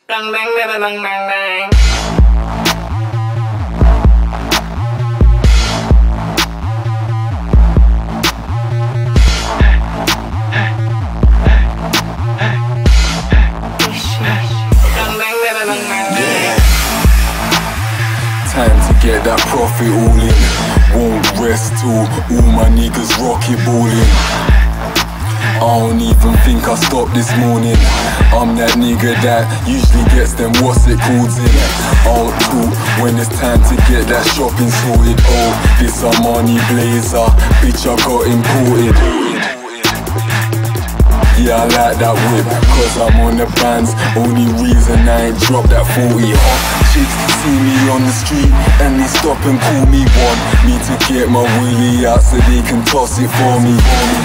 Bang bang bang bang bang bang. Time to get that profit all in. Won't rest till all my niggas rocket balling. I don't even think I stopped this morning. I'm that nigga that usually gets them what's it called in. I'll talk when it's time to get that shopping sorted. Oh, this Armani blazer, bitch I got imported. Yeah, I like that whip, cause I'm on the bands. Only reason I ain't dropped that 40. Hot chicks see me on the street and they stop and call me. Want me to get my wheelie out so they can toss it for me.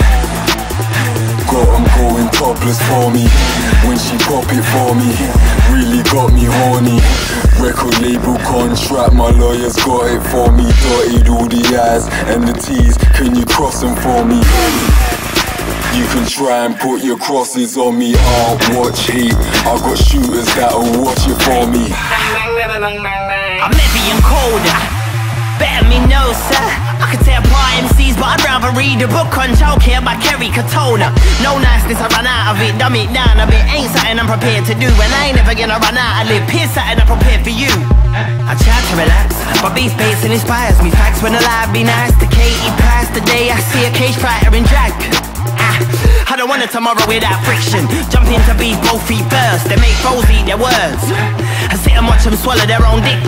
Got 'em going topless for me when she pop it for me. Really got me horny. Record label contract, my lawyers got it for me. Dotted all the I's and the T's, can you cross them for me? You can try and put your crosses on me, I'll watch heat. I got shooters that'll watch it for me. I'm heavy and cold, better me know, sir. I could tear apart MCs, but I'd rather read a book on childcare by Kerry Katona. No niceness, I run out of it, dumb it down a bit. Ain't something I'm prepared to do, and I ain't never gonna run out of lip. Here's something I'm prepared for you. I try to relax, but beef basing inspires me. Facts when alive, be nice to Katie Price. Today I see a cage fighter in drag. I don't want a tomorrow without friction. Jump into beef, both feet first. They make foes eat their words. I sit and watch them swallow their own dick.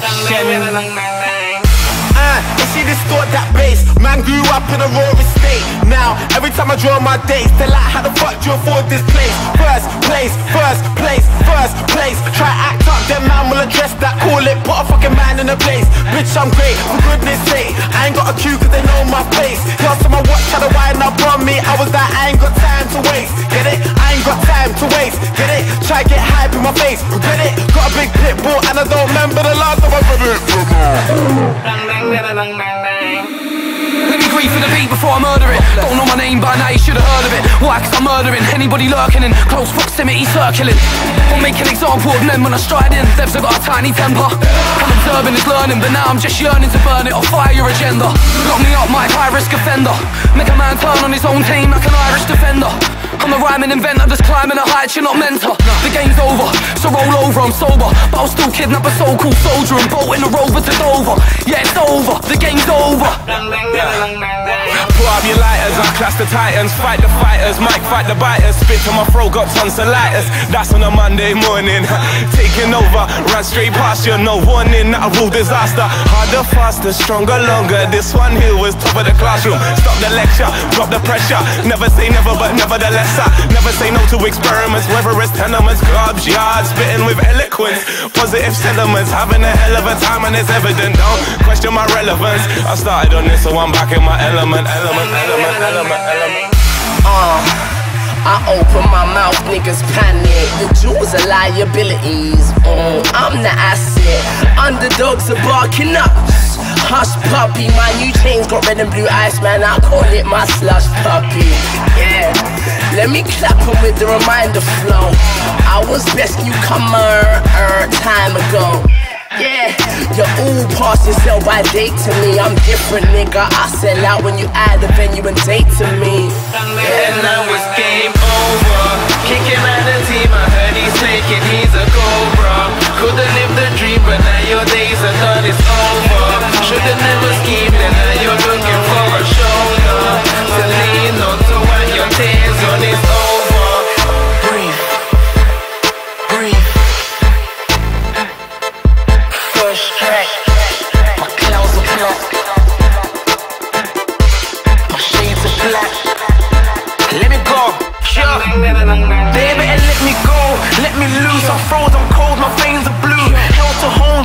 You see distort that bass. Man grew up in a raw estate. Now, every time I draw my dates, they're like, how the fuck do you afford this place? First place, first place, first place. Try act up, then man will address that. Call it, put a fucking man in a place. Bitch, I'm great, for goodness sake. I ain't got a queue cause they know my face. Last time I watched, try to wind up on me. I was like, I ain't got time to waste. Get it? I ain't got time to waste. Get it? Try get hype in my face. Get it? Got a big pit bull and I don't remember the last time I read it. Let me grieve for the beat before I murder it. Don't know my name by now, you should've heard of it. Why? Cause I'm murdering anybody lurking in close proximity circling. I'll make an example of them when I stride in. Devs have got a tiny temper. I'm observing is learning, but now I'm just yearning to burn it or fire your agenda. Lock me up, Mike, high risk offender. Make a man turn on his own team like an Irish defender. I'm a rhyming inventor, just climbing a height you're not mentor. The game's over, so roll over, I'm sober. But I'll still kidnap a so-called soldier and bolt in a rover to Dover. Yeah, it's over, the game's over. Pull up your lighters, I clash the titans. Fight the fighters, Mike fight the biters. Spit to my throat, got tonsillitis. That's on a Monday morning. Taking over, run straight past you, no warning. Not a rule disaster. Harder, faster, stronger, longer. This one here was top of the classroom. Stop the lecture, drop the pressure. Never say never, but nevertheless I never say no to experiments. Whether it's tenements, clubs, yards. Spitting with eloquence, positive sentiments. Having a hell of a time and it's evident. Don't question my relevance. I started on this, so I'm back in my element. I open my mouth, niggas panic. The jewels are liabilities. I'm the asset. Underdogs are barking up. Hush puppy, my new chains got red and blue ice, man. I call it my slush puppy. Yeah, let me clap 'em with the reminder flow. I was best newcomer time ago. Yeah, you're all past your sell by date to me. I'm different, nigga. I sell out when you add a venue and date to me. And now it's game over. Kick him out the team. I heard he's taking, he's a cobra. Couldn't live the dream, but now your days are done, it's over. Should've never schemed, and now you're looking for a shoulder to lean on, to wipe your tears on, it's over. Breathe, breathe. First track, my clouds are black, my shades are black. Let me go, sure. Baby, and let me go, let me loose. I'm frozen cold, my veins are blue. Hell to home,